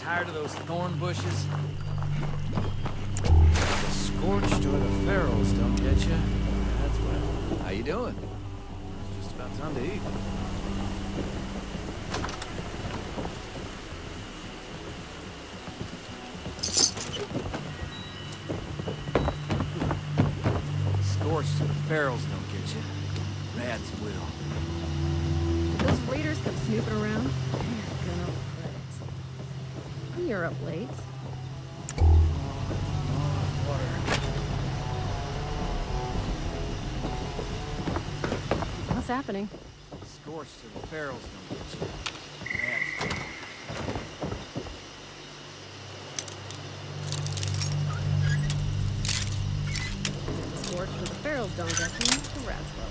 Tired of those thorn bushes? The scorched or the ferals don't get you. That's well. How you doing? It's just about time to eat. Scorched or the ferals don't get you. Rads will. If those raiders come snooping around, they're gonna regret it. You're up late. What's happening? Scorched or the ferals don't get you. Rads will. Scorched where the ferals don't get you, the rats will.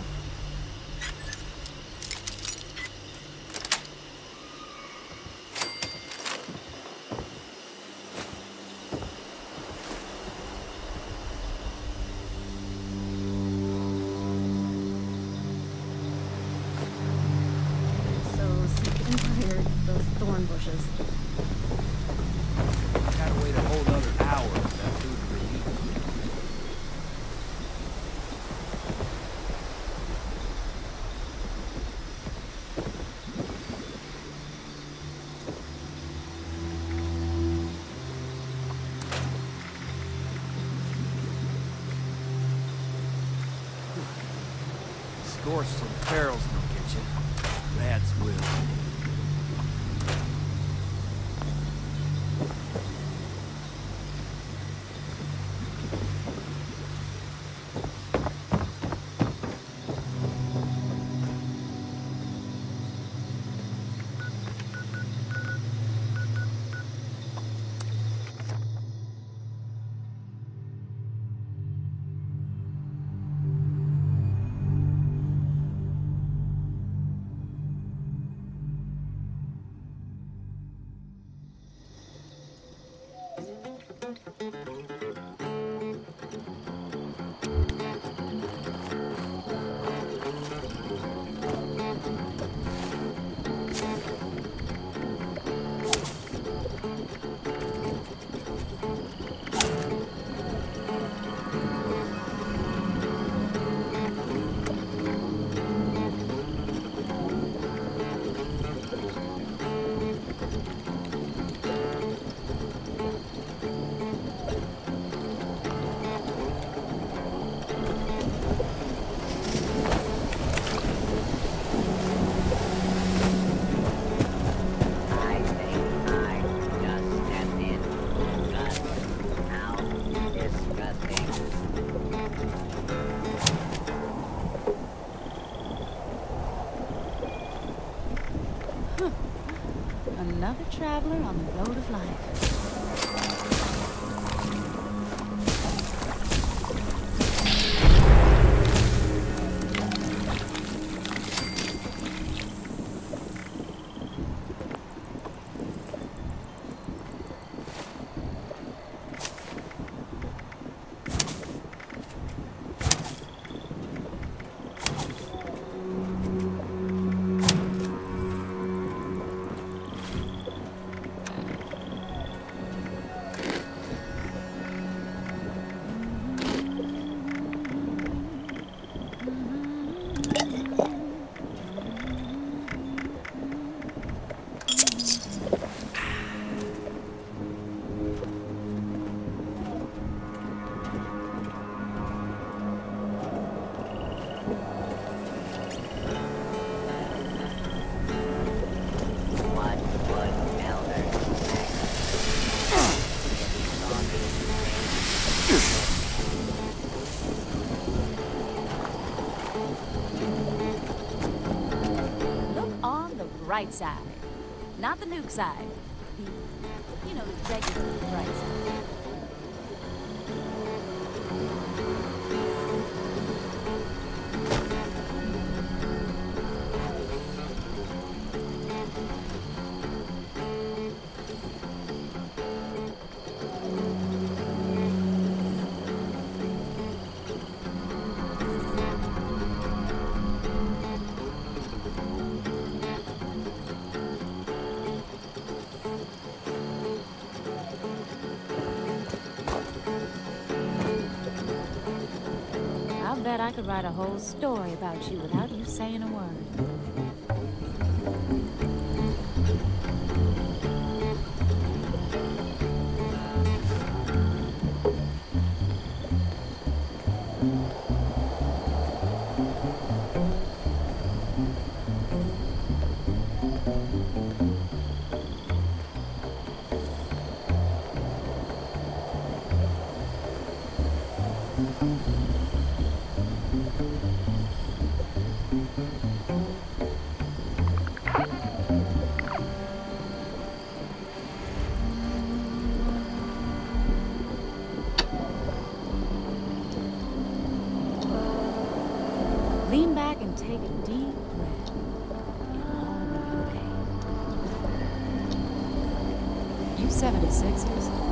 Bushes. Gotta wait a whole other hour for that food to be eaten. Scorched and ferals don't get you. Rads will. Another traveler on the road of life. Right side, not the nuke side. You know, the regular right side. bet I could write a whole story about you without you saying a word. Lean back and take a deep breath. It'll all be okay. You 76ers,